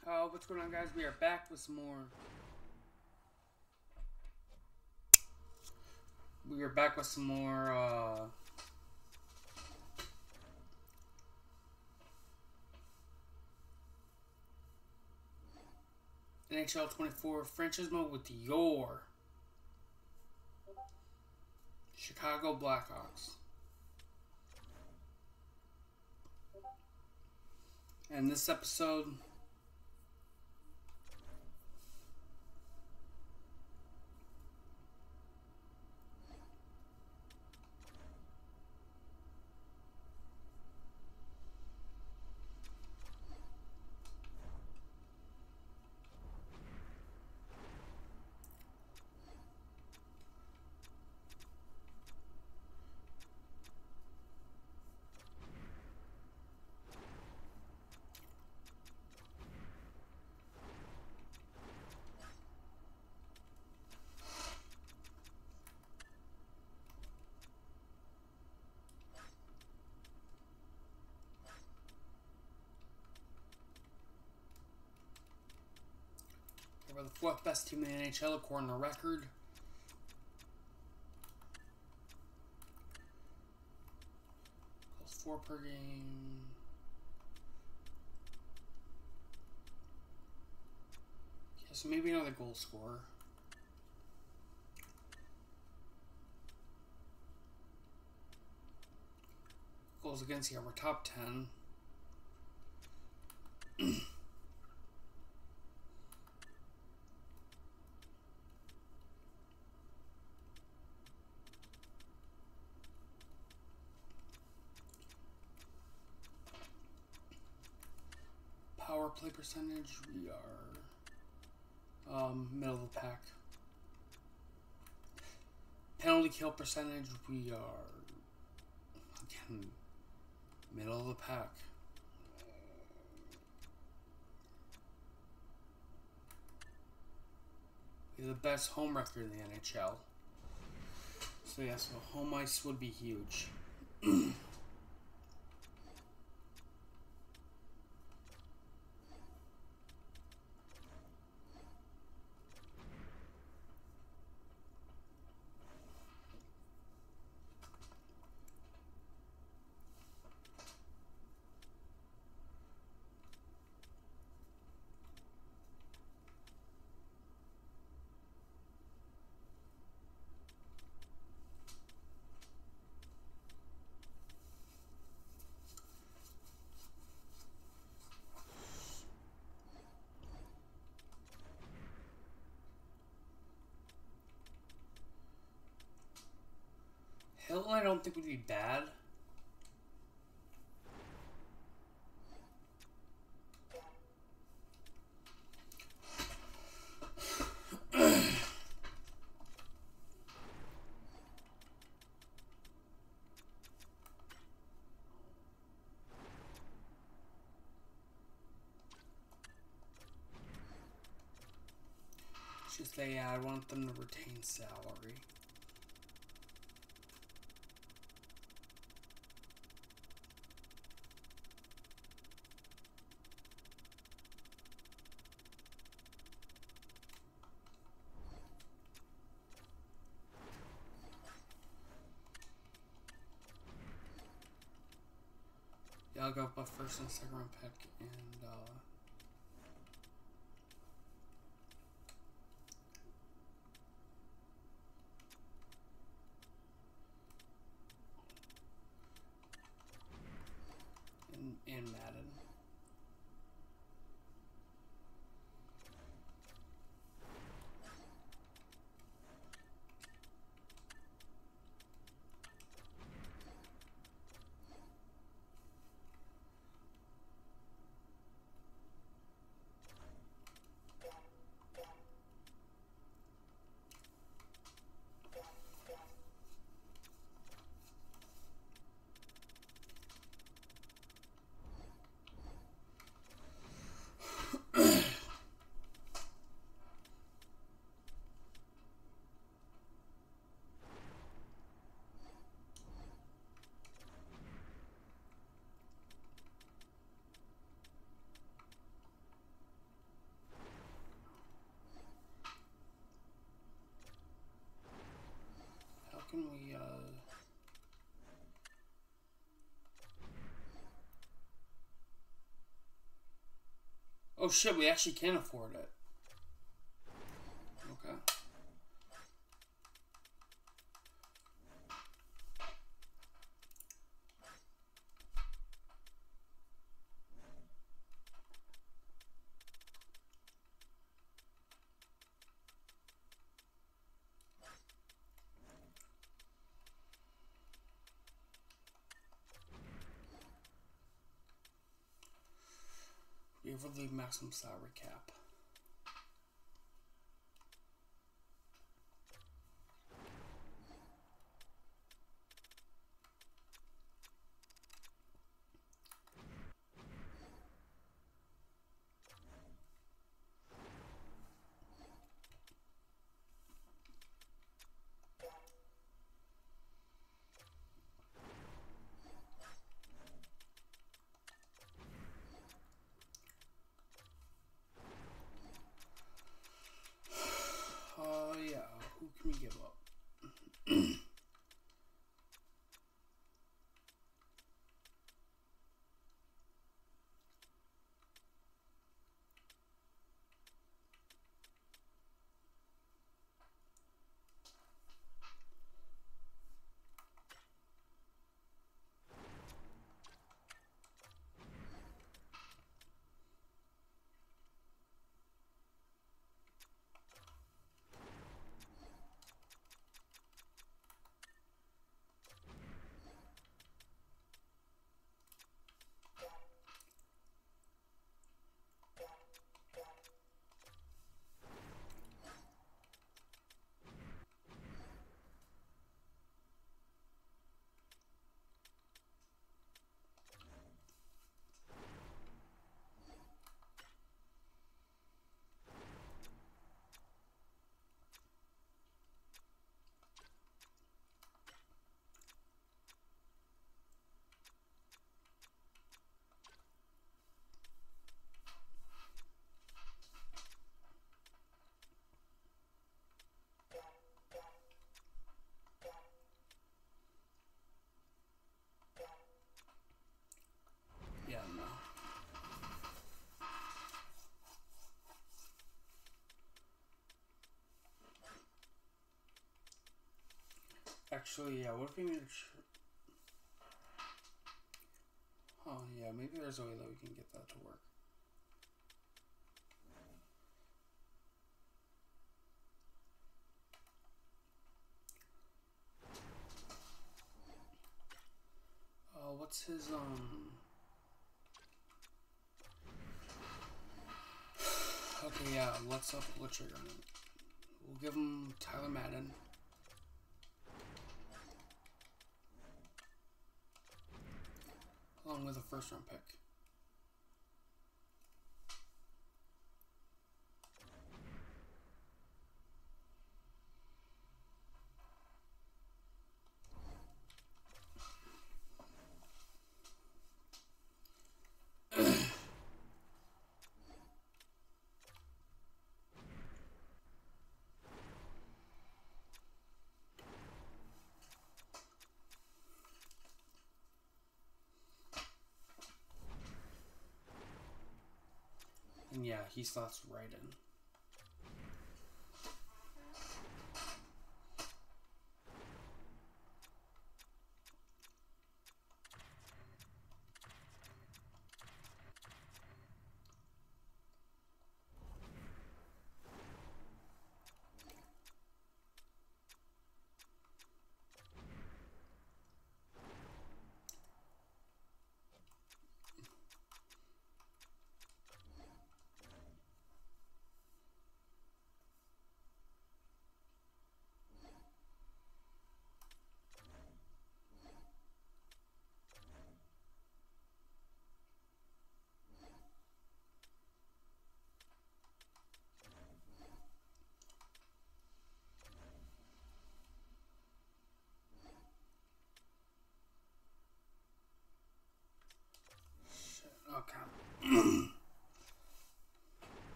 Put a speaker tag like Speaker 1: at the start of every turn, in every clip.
Speaker 1: What's going on, guys? We are back with some more. NHL 24 franchise mode with your Chicago Blackhawks. And this episode, we're the fourth best team in the NHL according to record. Goals 4 per game. Yeah, so maybe another goal scorer. Goals against, yeah, we're top 10. Power play percentage, we are middle of the pack. Penalty kill percentage, we are again middle of the pack. We have the best home record in the NHL. So yeah, so home ice would be huge. Hilton, I don't think would be bad. It's just that, yeah, I want them to retain salary. Yeah, I'll go up a first and second round pick and in Madden. shit, we actually can afford it. Okay. We have the maximum salary cap. Yeah, who can we give up? Yeah, no. Actually, yeah, what if we made oh, yeah, maybe there's a way that we can get that to work. What's his, Okay, yeah, let's pull the trigger on him. We'll give him Tyler Madden. Along with a first round pick. And yeah, he slots right in.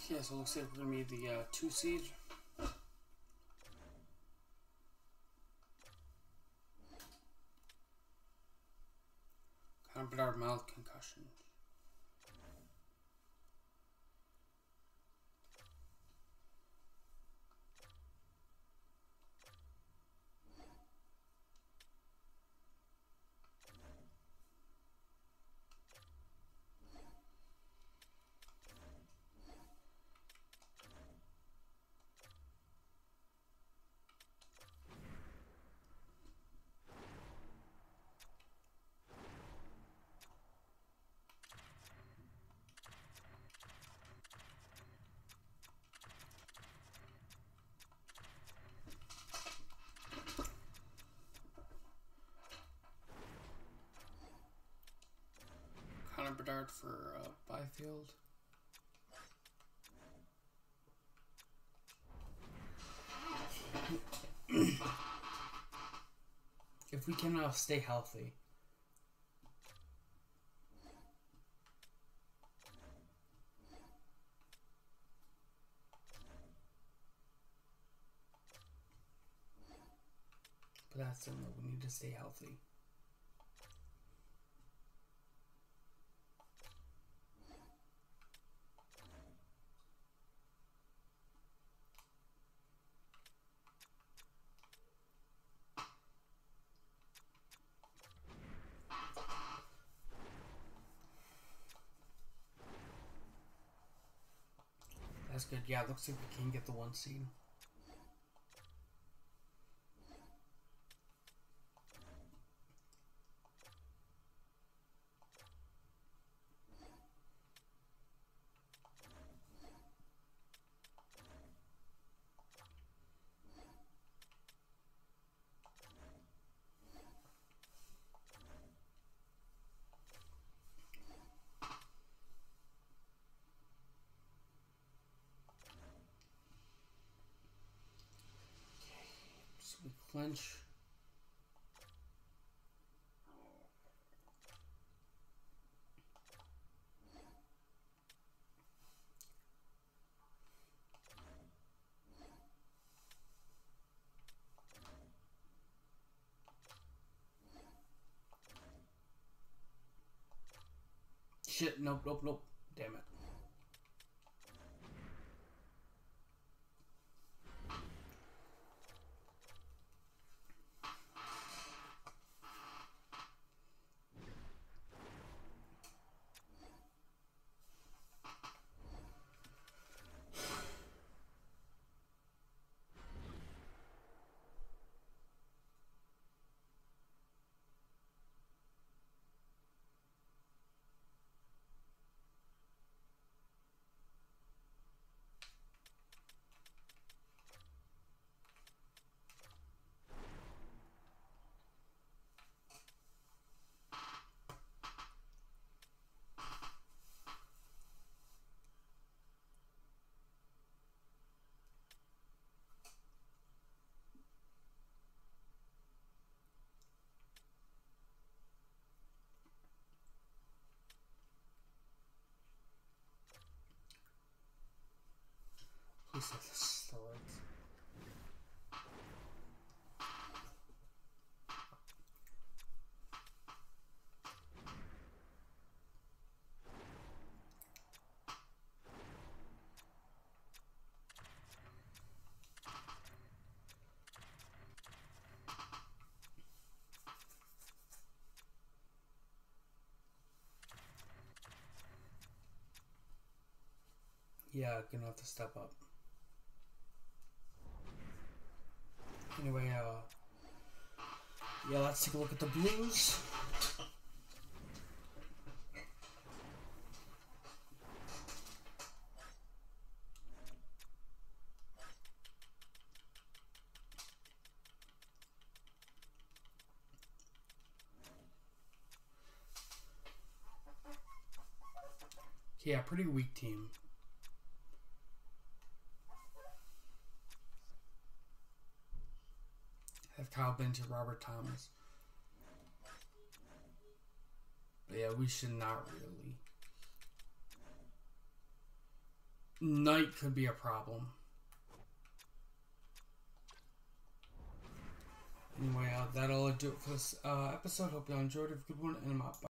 Speaker 1: Yeah, so it looks like we're going to be the 2 seed. Connor Bedard, mild concussion. Connor Bedard for Byfield. If we can stay healthy. But that's it, we need to stay healthy. That's good. Yeah, it looks like we can get the 1 seed. So we clinch. Shit, nope. Damn it. Please set the steroids. Yeah, gonna have to step up. Anyway, yeah, let's take a look at the Blues. Yeah, pretty weak team. Have Kyle Bench and Robert Thomas. But yeah, we should not really. night could be a problem. Anyway, that'll do it for this episode. Hope you all enjoyed it. Have a good one, and I'm out. Bye.